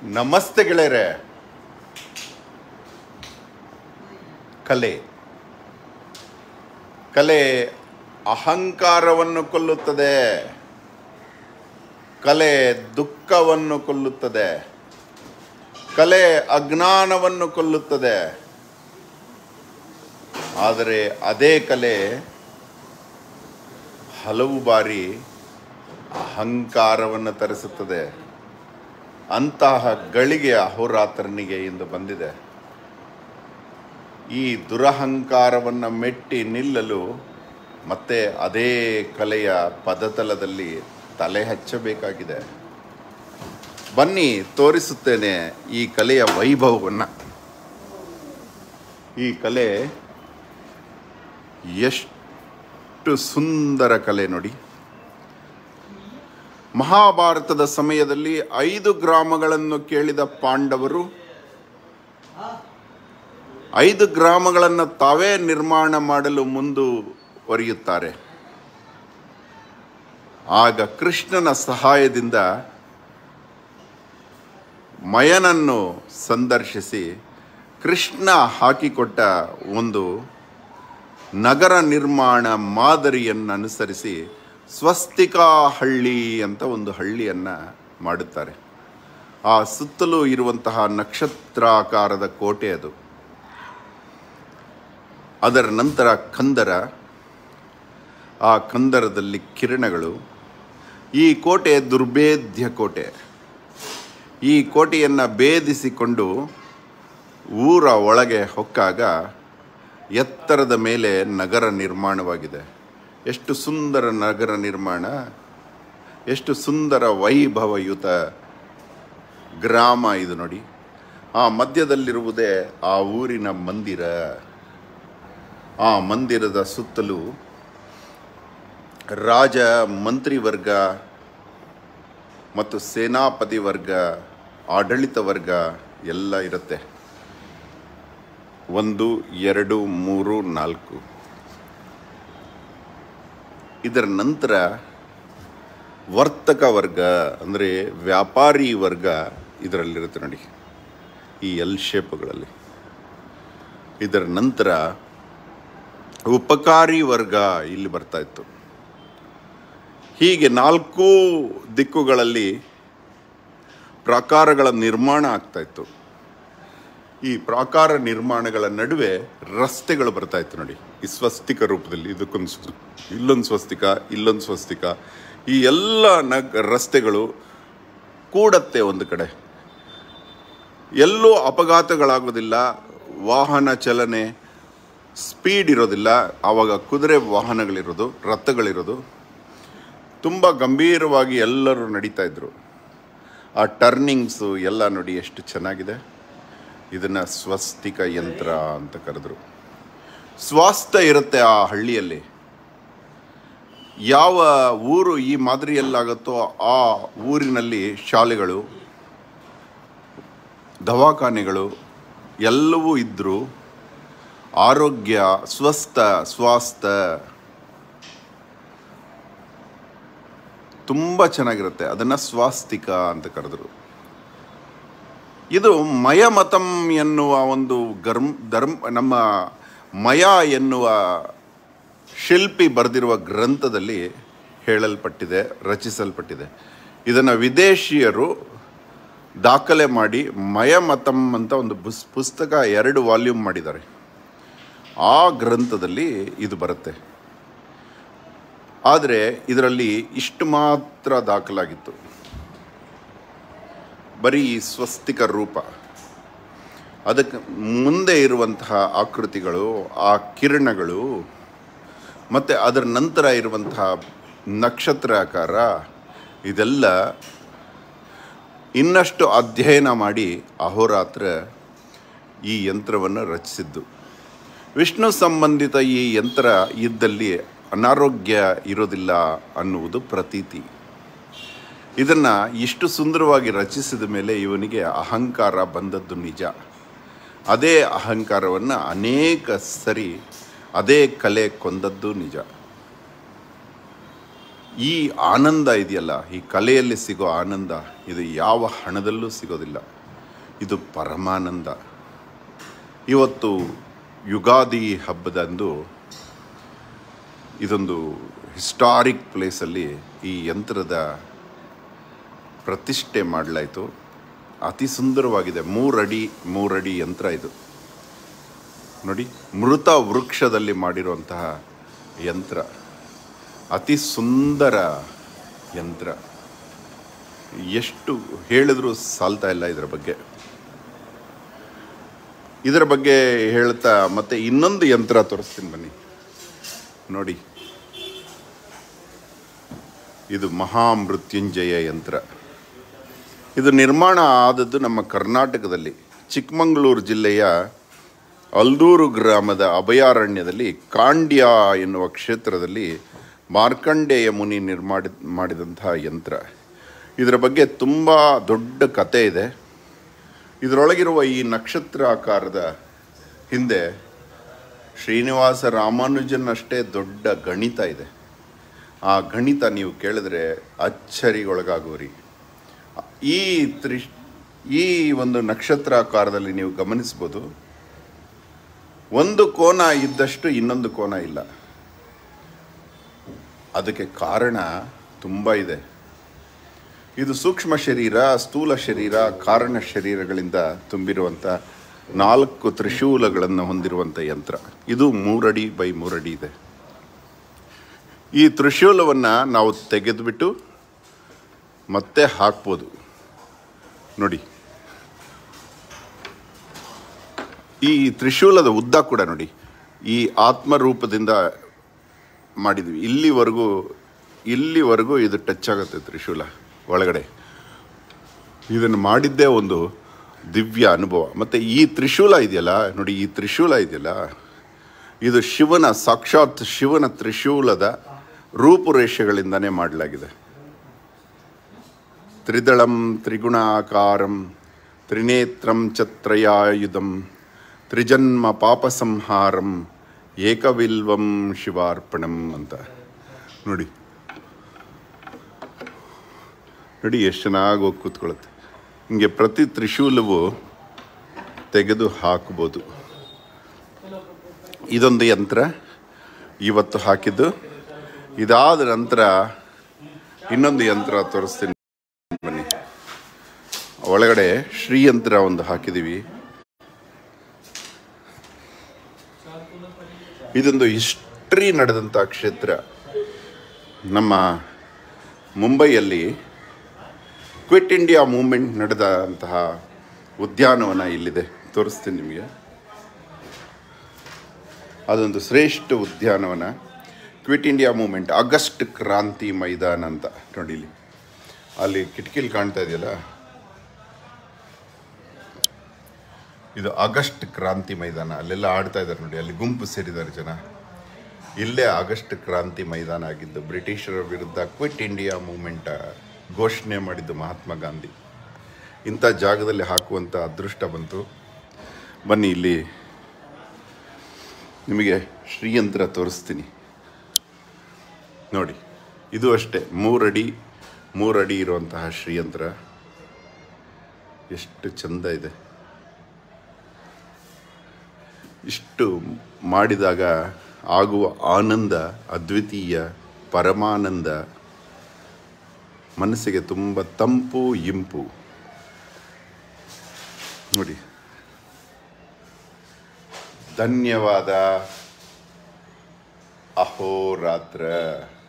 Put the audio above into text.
ನಮಸ್ತೆ ಗೆಳೆಯರೆ. ಕಲೆ ಅಹಂಕಾರವನ್ನು ಕೊಲ್ಲುತ್ತದೆ. ಕಲೆ ದುಃಖವನ್ನು ಕೊಲ್ಲುತ್ತದೆ. ಕಲೆ ಅಜ್ಞಾನವನ್ನು ಕೊಲ್ಲುತ್ತದೆ. ಆದರೆ ಅದೇ ಕಲೆ ಹಲವು ಬಾರಿ ಅಹಂಕಾರವನ್ನು ತರಿಸುತ್ತದೆ. ಅಂತಹ ಗಳಿಗೆ ಅಹೋರಾತ್ರನಿಗೆ ಇಂದು ಬಂದಿದೆ. ಈ ದುರಹಂಕಾರವನ್ನು ಮೆಟ್ಟಿ ನಿಲ್ಲಲು ಮತ್ತೆ ಅದೇ ಕಲೆಯ ಪದತಲದಲ್ಲಿ ತಲೆ ಹಚ್ಚಬೇಕಾಗಿದೆ. ಬನ್ನಿ ತೋರಿಸುತ್ತೇನೆ ಈ ಕಲೆಯ ವೈಭವವನ್ನು. ಈ ಕಲೆ ಎಷ್ಟು ಸುಂದರ ಕಲೆ ನೋಡಿ. ಮಹಾಭಾರತದ ಸಮಯದಲ್ಲಿ 5 ಗ್ರಾಮಗಳನ್ನು ಕೇಳಿದ ಪಾಂಡವರು 5 ಗ್ರಾಮಗಳನ್ನು ತಾವೇ ನಿರ್ಮಾಣ ಮಾಡಲು ಮುಂದುವರಿಯುತ್ತಾರೆ. ಆಗ ಕೃಷ್ಣನ ಸಹಾಯದಿಂದ ಮಯನನ್ನು ಸಂದರ್ಶಿಸಿ ಕೃಷ್ಣ ಹಾಕಿಕೊಟ್ಟ ಒಂದು ನಗರ ನಿರ್ಮಾಣ ಮಾದರಿಯನ್ನು ಅನುಸರಿಸಿ ಸ್ವಸ್ತಿಕಾ ಹಳ್ಳಿ ಅಂತ ಒಂದು ಹಳ್ಳಿಯನ್ನು ಮಾಡುತ್ತಾರೆ. ಆ ಸುತ್ತಲೂ ಇರುವಂತಹ ನಕ್ಷತ್ರಾಕಾರದ ಕೋಟೆ ಅದು. ಅದರ ನಂತರ ಕಂದರ, ಆ ಕಂದರದಲ್ಲಿ ಕಿರಣಗಳು. ಈ ಕೋಟೆ ದುರ್ಭೇದ್ಯ ಕೋಟೆ. ಈ ಕೋಟೆಯನ್ನು ಭೇದಿಸಿಕೊಂಡು ಊರ ಒಳಗೆ ಹೊಕ್ಕಾಗ ಎತ್ತರದ ಮೇಲೆ ನಗರ ನಿರ್ಮಾಣವಾಗಿದೆ. ಎಷ್ಟು ಸುಂದರ ನಗರ ನಿರ್ಮಾಣ, ಎಷ್ಟು ಸುಂದರ ವೈಭವಯುತ ಗ್ರಾಮ ಇದು ನೋಡಿ. ಆ ಮಧ್ಯದಲ್ಲಿರುವುದೇ ಆ ಊರಿನ ಮಂದಿರ. ಆ ಮಂದಿರದ ಸುತ್ತಲೂ ರಾಜ ಮಂತ್ರಿವರ್ಗ ಮತ್ತು ಸೇನಾಪತಿ ವರ್ಗ, ಆಡಳಿತ ವರ್ಗ ಎಲ್ಲ ಇರುತ್ತೆ. 1, 2, 3, 4. ಇದರ ನಂತರ ವರ್ತಕ ವರ್ಗ ಅಂದರೆ ವ್ಯಾಪಾರಿ ವರ್ಗ ಇದರಲ್ಲಿರುತ್ತೆ ನೋಡಿ, ಈ ಎಲ್ ಶೇಪ್ಗಳಲ್ಲಿ. ಇದರ ನಂತರ ಉಪಕಾರಿ ವರ್ಗ ಇಲ್ಲಿ ಬರ್ತಾ ಇತ್ತು. ಹೀಗೆ 4 ದಿಕ್ಕುಗಳಲ್ಲಿ ಪ್ರಾಕಾರಗಳ ನಿರ್ಮಾಣ ಆಗ್ತಾ ಇತ್ತು. ಈ ಪ್ರಾಕಾರ ನಿರ್ಮಾಣಗಳ ನಡುವೆ ರಸ್ತೆಗಳು ಬರ್ತಾ ಇತ್ತು ನೋಡಿ, ಈ ಸ್ವಸ್ತಿಕ ರೂಪದಲ್ಲಿ. ಇದಕ್ಕೊಂದು ಇಲ್ಲೊಂದು ಸ್ವಸ್ತಿಕ, ಇಲ್ಲೊಂದು ಸ್ವಸ್ತಿಕ. ಈ ಎಲ್ಲ ರಸ್ತೆಗಳು ಕೂಡತ್ತೆ ಒಂದು ಕಡೆ. ಎಲ್ಲೂ ಅಪಘಾತಗಳಾಗೋದಿಲ್ಲ, ವಾಹನ ಚಲನೆ ಸ್ಪೀಡ್ ಇರೋದಿಲ್ಲ. ಆವಾಗ ಕುದುರೆ ವಾಹನಗಳಿರೋದು, ರಥಗಳಿರೋದು. ತುಂಬ ಗಂಭೀರವಾಗಿ ಎಲ್ಲರೂ ನಡೀತಾ ಇದ್ರು. ಆ ಟರ್ನಿಂಗ್ಸು ಎಲ್ಲ ನೋಡಿ ಎಷ್ಟು ಚೆನ್ನಾಗಿದೆ. ಇದನ್ನು ಸ್ವಸ್ತಿಕ ಯಂತ್ರ ಅಂತ ಕರೆದ್ರು. ಸ್ವಾಸ್ಥ್ಯ ಇರುತ್ತೆ ಆ ಹಳ್ಳಿಯಲ್ಲಿ. ಯಾವ ಊರು ಈ ಮಾದರಿಯಲ್ಲಾಗುತ್ತೋ ಆ ಊರಿನಲ್ಲಿ ಶಾಲೆಗಳು, ದವಾಖಾನೆಗಳು ಎಲ್ಲವೂ ಇದ್ದರು. ಆರೋಗ್ಯ, ಸ್ವಾಸ್ಥ್ಯ ತುಂಬ ಚೆನ್ನಾಗಿರುತ್ತೆ. ಅದನ್ನು ಸ್ವಾಸ್ತಿಕ ಅಂತ ಕರೆದ್ರು. ಇದು ಮಯಮತಂ ಎನ್ನುವ ಒಂದು ನಮ್ಮ ಮಯ ಎನ್ನುವ ಶಿಲ್ಪಿ ಬರೆದಿರುವ ಗ್ರಂಥದಲ್ಲಿ ಹೇಳಲ್ಪಟ್ಟಿದೆ, ರಚಿಸಲ್ಪಟ್ಟಿದೆ. ಇದನ್ನು ವಿದೇಶಿಯರು ದಾಖಲೆ ಮಾಡಿ ಮಯಮತಂ ಅಂತ ಒಂದು ಪುಸ್ತಕ 2 ವಾಲ್ಯೂಮ್ ಮಾಡಿದ್ದಾರೆ. ಆ ಗ್ರಂಥದಲ್ಲಿ ಇದು ಬರುತ್ತೆ. ಆದರೆ ಇದರಲ್ಲಿ ಇಷ್ಟು ಮಾತ್ರ ದಾಖಲಾಗಿತ್ತು, ಬರೀ ಸ್ವಸ್ತಿಕ ರೂಪ. ಅದಕ್ಕೆ ಮುಂದೆ ಇರುವಂತಹ ಆಕೃತಿಗಳು, ಆ ಕಿರಣಗಳು, ಮತ್ತು ಅದರ ನಂತರ ಇರುವಂತಹ ನಕ್ಷತ್ರಾಕಾರ, ಇದೆಲ್ಲ ಇನ್ನಷ್ಟು ಅಧ್ಯಯನ ಮಾಡಿ ಅಹೋರಾತ್ರ ಈ ಯಂತ್ರವನ್ನು ರಚಿಸಿದ್ದು. ವಿಷ್ಣು ಸಂಬಂಧಿತ ಈ ಯಂತ್ರ ಇದ್ದಲ್ಲಿ ಅನಾರೋಗ್ಯ ಇರೋದಿಲ್ಲ ಅನ್ನುವುದು ಪ್ರತೀತಿ. ಇದನ್ನು ಇಷ್ಟು ಸುಂದರವಾಗಿ ರಚಿಸಿದ ಮೇಲೆ ಇವನಿಗೆ ಅಹಂಕಾರ ಬಂದದ್ದು ನಿಜ. ಅದೇ ಅಹಂಕಾರವನ್ನು ಅನೇಕ ಸರಿ ಅದೇ ಕಲೆ ಕೊಂದದ್ದು ನಿಜ. ಈ ಆನಂದ ಇದೆಯಲ್ಲ, ಈ ಕಲೆಯಲ್ಲಿ ಸಿಗೋ ಆನಂದ, ಇದು ಯಾವ ಹಣದಲ್ಲೂ ಸಿಗೋದಿಲ್ಲ. ಇದು ಪರಮಾನಂದ. ಇವತ್ತು ಯುಗಾದಿ ಹಬ್ಬದಂದು ಇದೊಂದು ಹಿಸ್ಟಾರಿಕ್ ಪ್ಲೇಸಲ್ಲಿ ಈ ಯಂತ್ರದ ಪ್ರತಿಷ್ಠೆ ಮಾಡಲಾಯಿತು. ಅತಿ ಸುಂದರವಾಗಿದೆ. 3 ಅಡಿ ಯಂತ್ರ ಇದು ನೋಡಿ. ಮೃತ ವೃಕ್ಷದಲ್ಲಿ ಮಾಡಿರುವಂತಹ ಯಂತ್ರ, ಅತಿ ಸುಂದರ ಯಂತ್ರ. ಎಷ್ಟು ಹೇಳಿದ್ರೂ ಸಾಲ್ತಾ ಇಲ್ಲ ಇದರ ಬಗ್ಗೆ ಹೇಳ್ತಾ. ಮತ್ತೆ ಇನ್ನೊಂದು ಯಂತ್ರ ತೋರಿಸ್ತೀನಿ ಬನ್ನಿ ನೋಡಿ. ಇದು ಮಹಾಮೃತ್ಯುಂಜಯ ಯಂತ್ರ. ಇದು ನಿರ್ಮಾಣ ಆದದ್ದು ನಮ್ಮ ಕರ್ನಾಟಕದಲ್ಲಿ, ಚಿಕ್ಕಮಗಳೂರು ಜಿಲ್ಲೆಯ ಅಲ್ದೂರು ಗ್ರಾಮದ ಅಭಯಾರಣ್ಯದಲ್ಲಿ ಕಾಂಡ್ಯ ಎನ್ನುವ ಕ್ಷೇತ್ರದಲ್ಲಿ ಮಾರ್ಕಂಡೇಯ ಮುನಿ ಮಾಡಿದಂತಹ ಯಂತ್ರ. ಇದರ ಬಗ್ಗೆ ತುಂಬ ದೊಡ್ಡ ಕತೆ ಇದೆ. ಇದರೊಳಗಿರುವ ಈ ನಕ್ಷತ್ರ ಆಕಾರದ ಹಿಂದೆ ಶ್ರೀನಿವಾಸ ರಾಮಾನುಜನಷ್ಟೇ ದೊಡ್ಡ ಗಣಿತ ಇದೆ. ಆ ಗಣಿತ ನೀವು ಕೇಳಿದ್ರೆ ಅಚ್ಚರಿಗೊಳಗಾಗುವಿರಿ. ಈ ಒಂದು ನಕ್ಷತ್ರಾಕಾರದಲ್ಲಿ ನೀವು ಗಮನಿಸ್ಬೋದು, ಒಂದು ಕೋನ ಇದ್ದಷ್ಟು ಇನ್ನೊಂದು ಕೋನ ಇಲ್ಲ. ಅದಕ್ಕೆ ಕಾರಣ ತುಂಬ ಇದೆ. ಇದು ಸೂಕ್ಷ್ಮ ಶರೀರ, ಸ್ಥೂಲ ಶರೀರ, ಕಾರಣ ಶರೀರಗಳಿಂದ ತುಂಬಿರುವಂಥ 4 ತ್ರಿಶೂಲಗಳನ್ನು ಹೊಂದಿರುವಂಥ ಯಂತ್ರ. ಇದು 3 ಅಡಿ ಬೈ 3 ಅಡಿ ಇದೆ. ಈ ತ್ರಿಶೂಲವನ್ನು ನಾವು ತೆಗೆದುಬಿಟ್ಟು ಮತ್ತೆ ಹಾಕ್ಬೋದು ನೋಡಿ. ಈ ತ್ರಿಶೂಲದ ಉದ್ದ ಕೂಡ ನೋಡಿ, ಈ ಆತ್ಮರೂಪದಿಂದ ಮಾಡಿದ್ವಿ. ಇಲ್ಲಿವರೆಗೂ ಇದು ಟಚ್ ಆಗುತ್ತೆ ತ್ರಿಶೂಲ ಒಳಗಡೆ. ಇದನ್ನು ಮಾಡಿದ್ದೇ ಒಂದು ದಿವ್ಯ ಅನುಭವ. ಮತ್ತು ಈ ತ್ರಿಶೂಲ ಇದೆಯಲ್ಲ ನೋಡಿ, ಈ ತ್ರಿಶೂಲ ಇದೆಯಲ್ಲ, ಇದು ಸಾಕ್ಷಾತ್ ಶಿವನ ತ್ರಿಶೂಲದ ರೂಪುರೇಷೆಗಳಿಂದನೇ ಮಾಡಲಾಗಿದೆ. ತ್ರಿದಳಂ ತ್ರಿಗುಣಾಕಾರಂ ತ್ರಿನೇತ್ರಂ ಛತ್ರಯಾಯುಧಂ ತ್ರಿಜನ್ಮ ಪಾಪ ಸಂಹಾರಂ ಏಕವಿಲ್ವಂ ಶಿವಾರ್ಪಣಂ ಅಂತ ನೋಡಿ. ಎಷ್ಟು ಚೆನ್ನಾಗಿ ಹೋಗಿ ಕೂತ್ಕೊಳ್ಳುತ್ತೆ. ಹಿಂಗೆ ಪ್ರತಿ ತ್ರಿಶೂಲವು ತೆಗೆದು ಹಾಕ್ಬೋದು. ಇದೊಂದು ಯಂತ್ರ ಇವತ್ತು ಹಾಕಿದ್ದು. ಇದಾದ ನಂತರ ಇನ್ನೊಂದು ಯಂತ್ರ ತೋರಿಸ್ತೀನಿ ಬನ್ನಿ. ಒಳಗಡೆ ಶ್ರೀಯಂತ್ರ ಒಂದು ಹಾಕಿದ್ದೀವಿ. ಇದೊಂದು ಹಿಸ್ಟ್ರಿ ನಡೆದಂಥ ಕ್ಷೇತ್ರ. ನಮ್ಮ ಮುಂಬೈಯಲ್ಲಿ ಕ್ವಿಟ್ ಇಂಡಿಯಾ ಮೂವ್ಮೆಂಟ್ ನಡೆದಂತಹ ಉದ್ಯಾನವನ ಇಲ್ಲಿದೆ, ತೋರಿಸ್ತೀನಿ ನಿಮಗೆ. ಅದೊಂದು ಶ್ರೇಷ್ಠ ಉದ್ಯಾನವನ. ಕ್ವಿಟ್ ಇಂಡಿಯಾ ಮೂವ್ಮೆಂಟ್, ಆಗಸ್ಟ್ ಕ್ರಾಂತಿ ಮೈದಾನ ಅಂತ ನೋಡಿ. ಇಲ್ಲಿ ಅಲ್ಲಿ ಕಿಟಕಿಲಿ ಕಾಣ್ತಾ ಇದೆಯಲ್ಲ, ಇದು ಆಗಸ್ಟ್ ಕ್ರಾಂತಿ ಮೈದಾನ. ಅಲ್ಲೆಲ್ಲ ಆಡ್ತಾ ಇದ್ದಾರೆ ನೋಡಿ, ಅಲ್ಲಿ ಗುಂಪು ಸೇರಿದ್ದಾರೆ ಜನ. ಇಲ್ಲೇ ಆಗಸ್ಟ್ ಕ್ರಾಂತಿ ಮೈದಾನ ಆಗಿದ್ದು. ಬ್ರಿಟಿಷರ ವಿರುದ್ಧ ಕ್ವಿಟ್ ಇಂಡಿಯಾ ಮೂವ್ಮೆಂಟ್ ಘೋಷಣೆ ಮಾಡಿದ್ದು ಮಹಾತ್ಮ ಗಾಂಧಿ. ಇಂಥ ಜಾಗದಲ್ಲಿ ಹಾಕುವಂಥ ಅದೃಷ್ಟ ಬಂತು. ಬನ್ನಿ, ಇಲ್ಲಿ ನಿಮಗೆ ಶ್ರೀಯಂತ್ರ ತೋರಿಸ್ತೀನಿ ನೋಡಿ. ಇದು ಅಷ್ಟೇ 3 ಅಡಿ ಇರುವಂತಹ ಶ್ರೀಯಂತ್ರ. ಎಷ್ಟು ಚಂದ ಇದೆ. ಇಷ್ಟು ಮಾಡಿದಾಗ ಆಗುವ ಆನಂದ ಅದ್ವಿತೀಯ, ಪರಮಾನಂದ. ಮನಸ್ಸಿಗೆ ತುಂಬ ತಂಪು, ಇಂಪು ನೋಡಿ. ಧನ್ಯವಾದ. ಅಹೋರಾತ್ರ.